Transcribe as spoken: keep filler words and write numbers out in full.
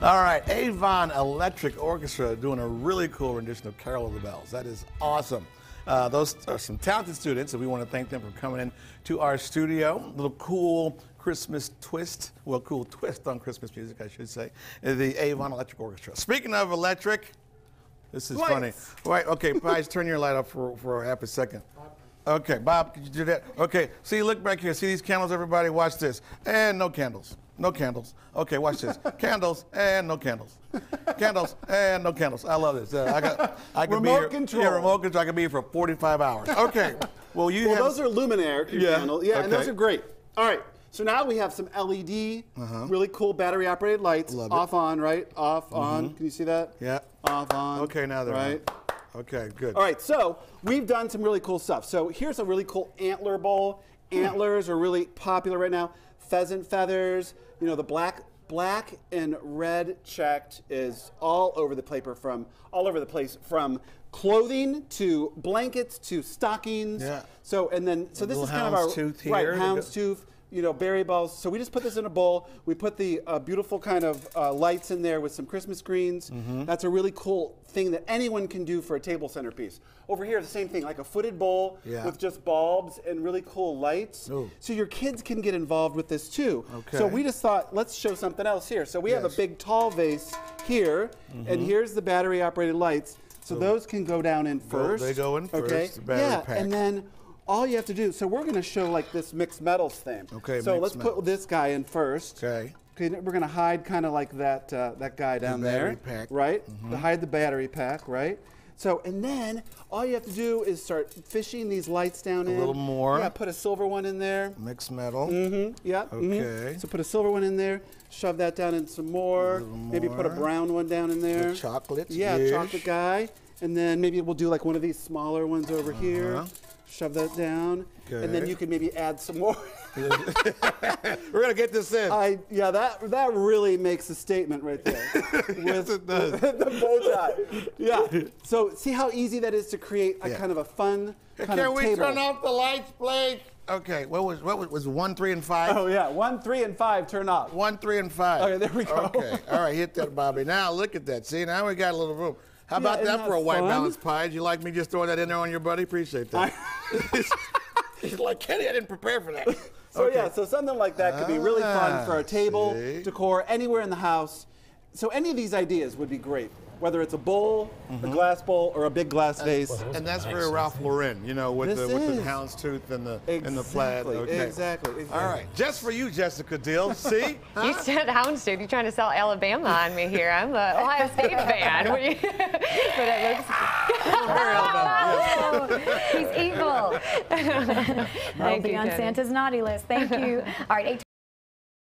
All right, Avon Electric Orchestra doing a really cool rendition of Carol of the Bells. That is awesome. Uh, those are some talented students, and we want to thank them for coming in to our studio. A little cool Christmas twist, well, cool twist on Christmas music, I should say, the Avon Electric Orchestra. Speaking of electric, this is Lights. funny. Right, okay, guys, turn your light off for, for half a second. Okay, Bob, could you do that? Okay, see, look back here. See these candles, everybody? Watch this. And no candles. No candles. Okay, watch this. Candles and no candles. Candles and no candles. I love this. Uh, I got. I could be Remote here. control. Yeah, remote control. I could be here for forty-five hours. Okay. Well, you. Well, have, those are Luminaire Yeah, candles. Yeah, and those okay. are great. All right. So now we have some L E D, Uh-huh. really cool battery-operated lights. Love it. Off, on, right? Off, on. Can you see that? Yeah. Off, on. Okay, now they're right. on. Okay, good. All right, so we've done some really cool stuff. So here's a really cool antler bowl. Antlers are really popular right now. Pheasant feathers, you know, the black black and red checked is all over the paper from all over the place from clothing to blankets to stockings. Yeah. So and then so this little is kind of our houndstooth here. right houndstooth. You know, berry balls. So we just put this in a bowl. We put the uh, beautiful kind of uh, lights in there with some Christmas greens. Mm-hmm. That's a really cool thing that anyone can do for a table centerpiece. Over here, the same thing, like a footed bowl Yeah. with just bulbs and really cool lights. Ooh. So your kids can get involved with this too. Okay. So we just thought, let's show something else here. So we have Yes. a big tall vase here, Mm-hmm. and here's the battery operated lights. So those can go down in Go- first. they go in first, Okay. the battery yeah, pack. and then all you have to do, so we're going to show like this mixed metals thing. Okay, So mixed let's metals. put this guy in first. Okay. Okay, we're going to hide kind of like that uh, that guy down there. battery pack. Right? To hide the battery pack, right? So, and then all you have to do is start fishing these lights down in. little more. Yeah, put a silver one in there. Mixed metal. Mm-hmm. Yeah. mhm. Okay. So put a silver one in there. Shove that down in some more. little Maybe put a more. brown one down in there. The chocolates. Yeah, yes. chocolate guy. And then maybe we'll do like one of these smaller ones over here. Uh-huh. Shove that down. And then Okay. you can maybe add some more. We're gonna get this in. I yeah, that that really makes a statement right there. Yes, it does. The bow tie. Yeah. So see how easy that is to create a Yeah. kind of a fun kind Can of we table. turn off the lights, please? Okay. What was what was, was one, three, and five? Oh yeah, one, three, and five turn off. One, three, and five. Okay, there we go. Okay. All right, hit that, Bobby. Now look at that. See, now we got a little room. How about isn't that that for a white fun? balanced pie? Did you like me just throwing that in there on your buddy? Appreciate that. He's like, Kenny, I didn't prepare for that. So Okay. yeah, so something like that could be really fun Ah, for a table, see? decor, anywhere in the house. So any of these ideas would be great, whether it's a bowl, Mm-hmm. a glass bowl, or a big glass vase. And that's very Ralph Lauren, you know, with This the with the is. houndstooth and the and the plaid. Exactly, Okay. exactly, exactly. All right, just for you, Jessica Dill. See? You said houndstooth. You're trying to sell Alabama on me here. I'm an Ohio State fan. What do you, but it looks. Very He's evil. That'll Thank be you, on Kenny. Santa's naughty list. Thank you. All right, eight